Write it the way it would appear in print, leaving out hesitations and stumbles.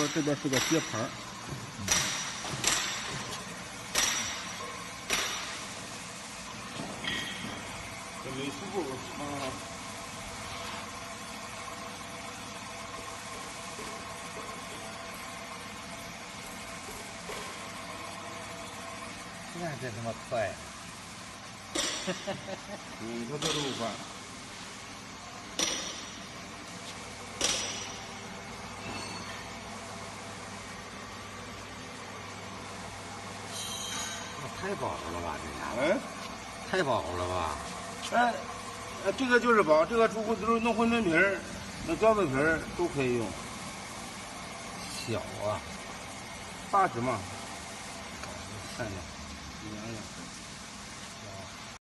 这边是个接盘。这没出步啊！ 你看这他妈快！ 你说这都快。 太饱了吧，这家哎， 太饱了吧？ 哎，这个就是饱，这个煮都弄馄饨皮儿、那饺子皮儿都可以用。 小啊， 大只嘛，看着，量量。